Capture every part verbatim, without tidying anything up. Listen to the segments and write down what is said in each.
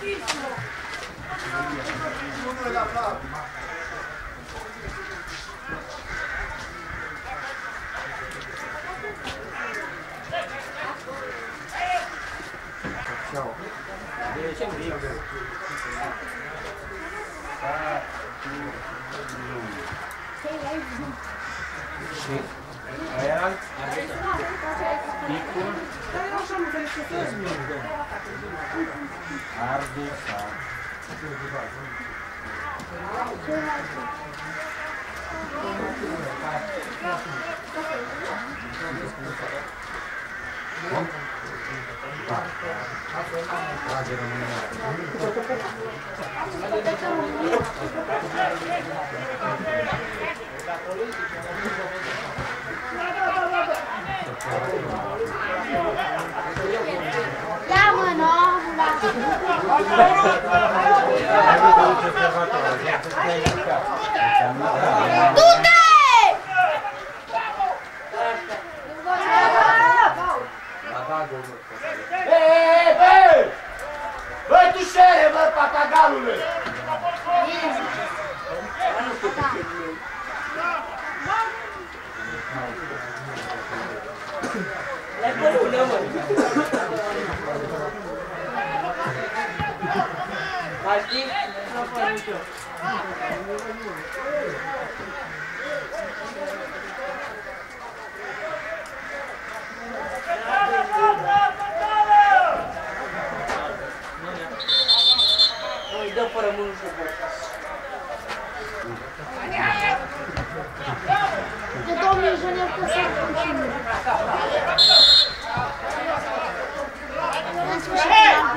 Aia spicul, ardusat. Trage România. Ia mă, nu! Du-te! Hei, băi! Băi, tu șere, bă, papagalule! Le părună, mă! Mai știi? Nu fără nicio. Nu-i dă fără mână să faci. De domnul inginer că s-a funcționat. În sfârșit,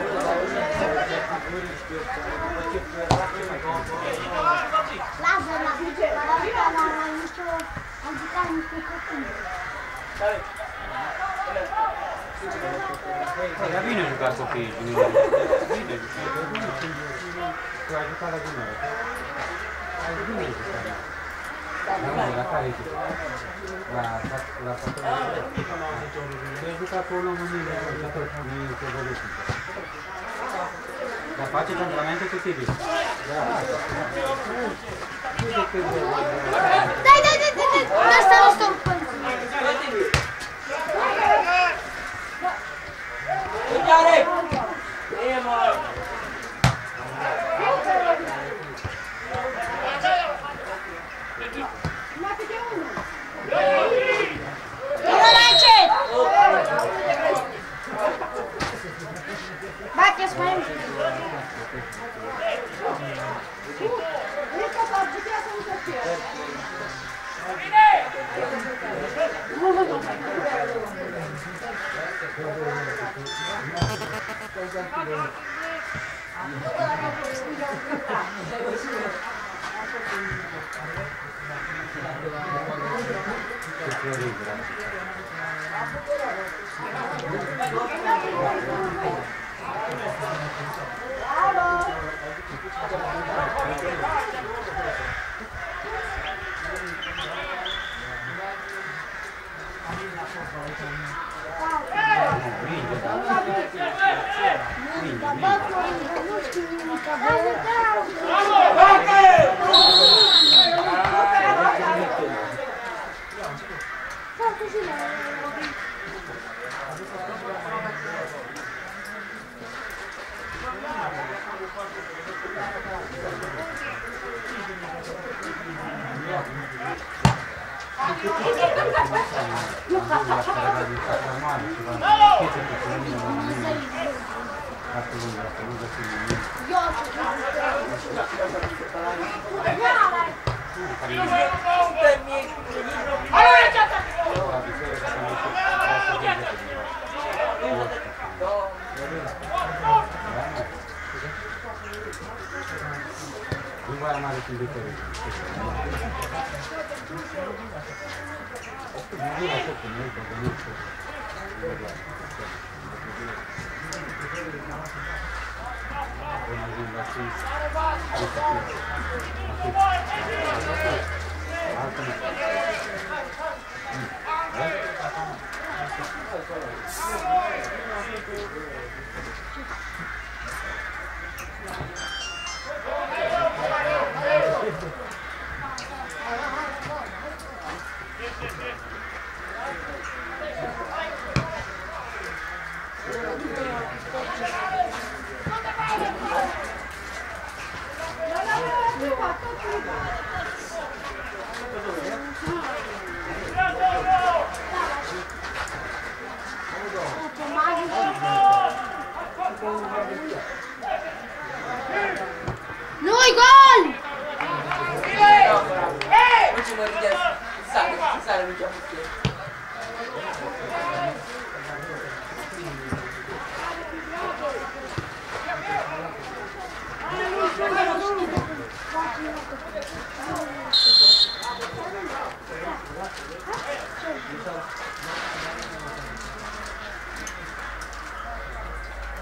lasă, la asta la nicio, am zicat niște copii. Ia bine jucat copiii juniori. Bine jucat. Tu ai jucat la juniori. Ai bine jucat. La care ești? La satulung. Tu ai jucat cu omul mâine, la tot, nu e ce văduți. Dar faceți antrenamente cu Tibi. Da. Dai, dai, dai, dai, dai, lasă nu stau cu Uite-are! E, mă! Bate-ți mai mult!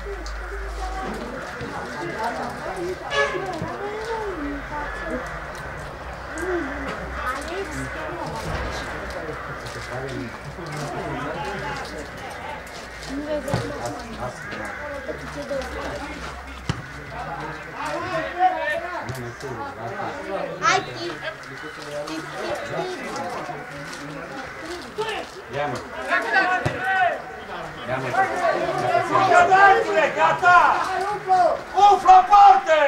Ia-mă! Ia-mă! Gata, gata! Umflă parte!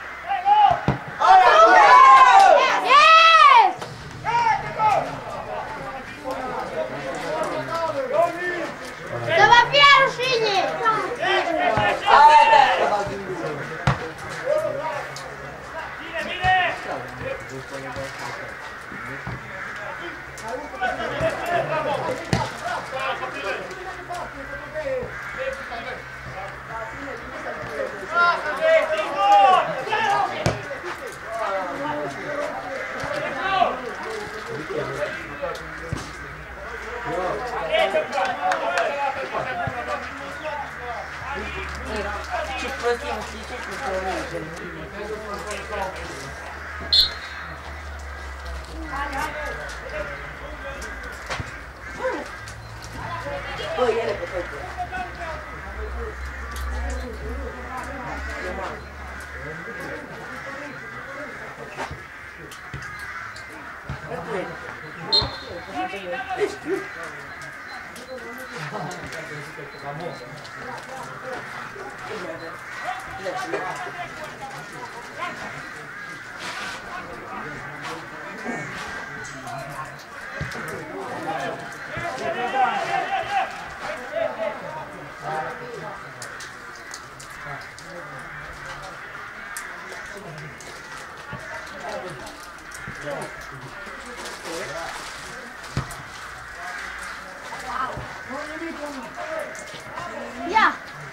Yes! Să vă fie rușine! Ce prostie, mă, știi ce prostie? Bă, ele pe toate. Ia!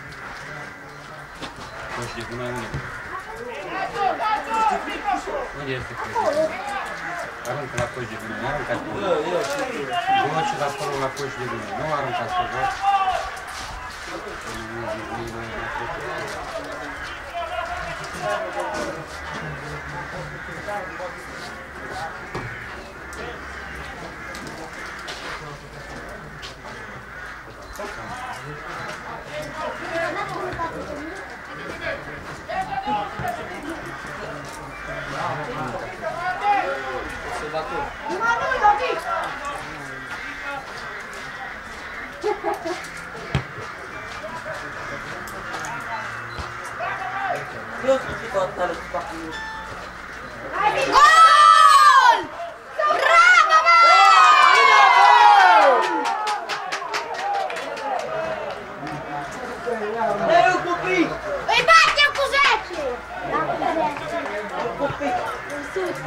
Nu știu cum mai unde. Unde este coș? Aruncă la coș de gunoi, aruncați pe urmă. Vă și dați părul la coș de gunoi, nu aruncați pe urmă. Eu sunt și tot tare cu spacul. Gol! Bravo, mă! Ei, copii! Îi batem cu zece! Copii! În sus!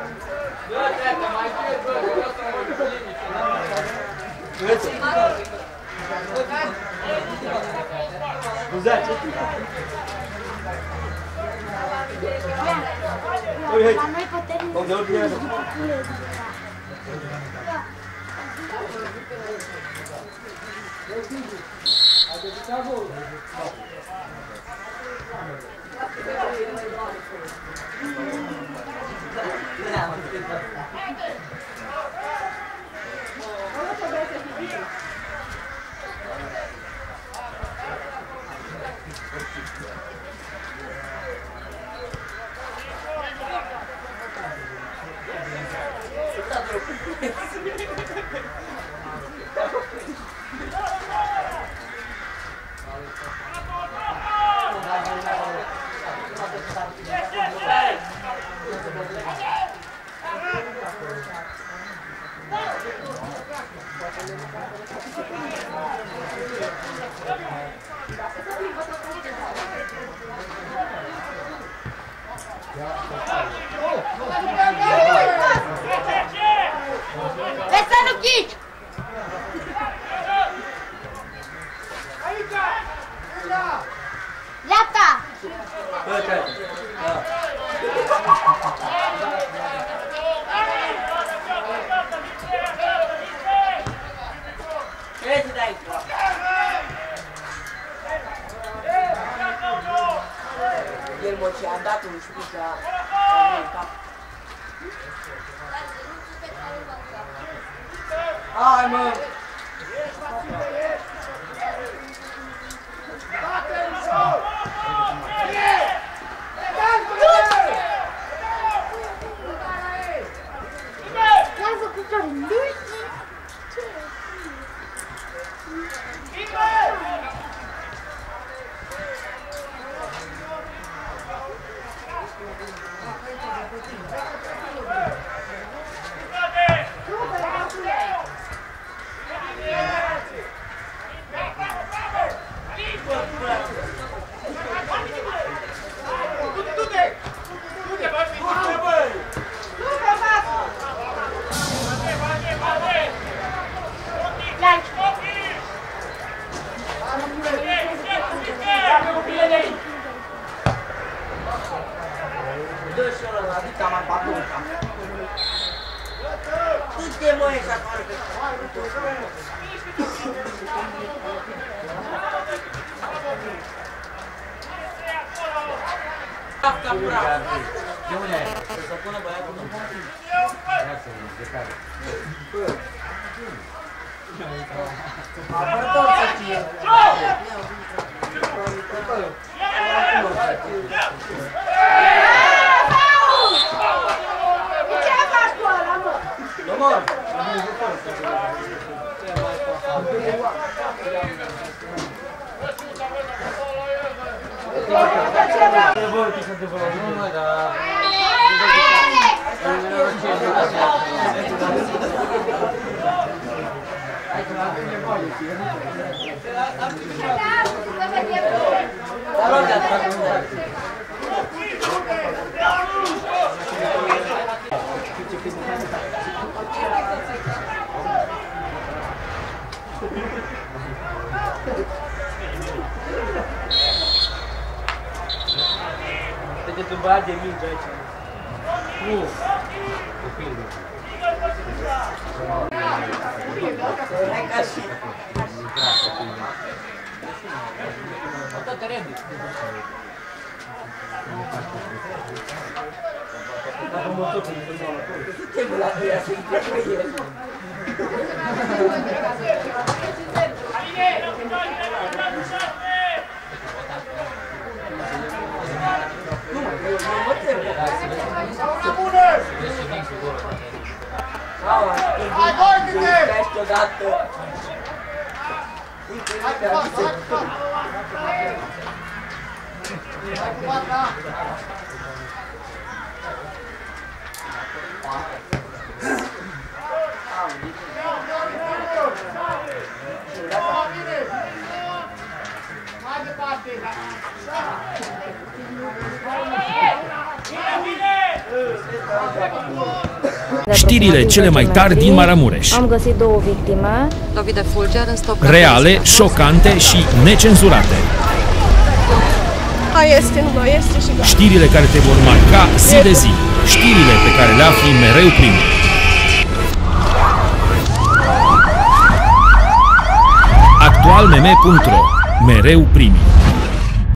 Cu zece. La noi puternic. Vezi să nu ghici! Dreapta! Ce să dai? el mă ce a dat un spic la cap. Hai mă! Du-te mă, ești afară pe De unde ai? să pună băiatul în Lasă-l, de care? apărător să fie. Ce faci cu ăla, mă? Domnul! Nu mă, dar... Te-ai băiat de minge aici. Nu! Depinde. Hai ca și... Tot trebuie. Ce mă la tăia să-i plecă el? Hai, dormi-te! Crește odată! Hai cu fața, hai cu fața! Hai cu fața! Mai departe! Știrile cele mai tari din Maramureș. Am găsit două victime. Lovit de fulger în stop. Reale, șocante și necenzurate. A, este, nu mai este și gata. Știrile care te vor marca zi de zi. Știrile pe care le afli mereu primul. actual m m punct ro. Mereu primii.